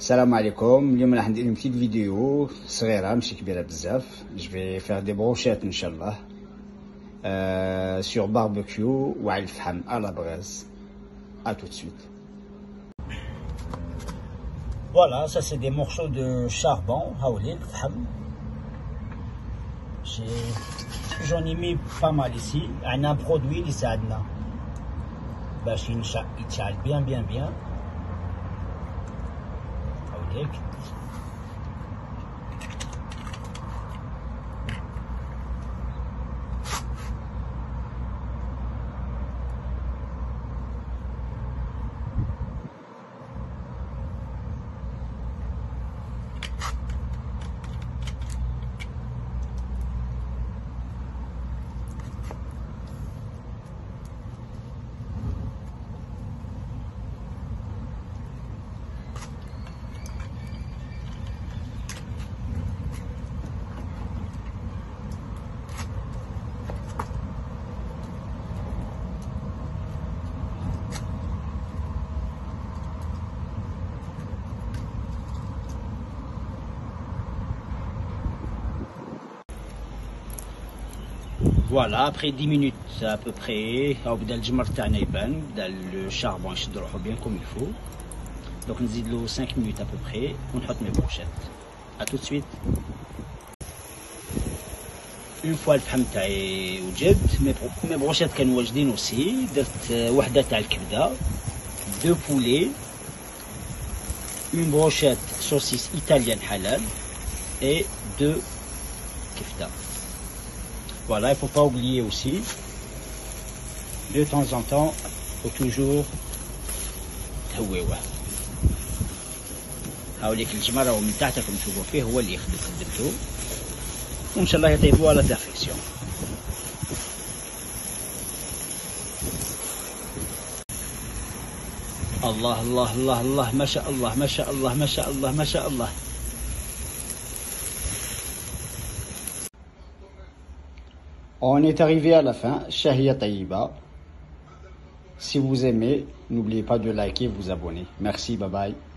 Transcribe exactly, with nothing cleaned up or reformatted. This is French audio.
السلام عليكم. اليوم راح ندير لكم فيديو صغيره ماشي كبيره بزاف. جو في فيغ دي بروشيت ان شاء الله euh, sur barbecue وعلى الفحم à la braise. À tout de suite. Voilà, ça c'est des morceaux de charbon haouli الفحم. J'en ai mis pas mal ici. On a un produit اللي يساعدنا باش يتشعل bien bien bien. هاوليك Voilà, après dix minutes à peu près, بدأ الجمر تاعنا يبان، بدأ الشاربون يشد روحو bien comme il faut. Donc نزيدلو cinq minutes à peu près ونحط مي بروشيت. À tout de suite. Une fois الفحم تاعي وجد، مي بروشيت كانوا واجدين اوسي، درت وحدة تاع الكبدة، deux poulets, une brochette saucisse italienne halal et deux kefta. Voilà, il ne faut pas oublier aussi, de temps en temps, il faut toujours تهويوه. هاوليك الجمر راهو من تحت راكم تشوفوا فيه هو اللي يخدم خدمته، وإن شاء الله يطيبوه على بيرفكسيون. الله الله الله الله ما شاء الله ما شاء الله ما شاء الله ما شاء الله. On est arrivé à la fin. Shahia Taïba. Si vous aimez, n'oubliez pas de liker et vous abonner. Merci, bye bye.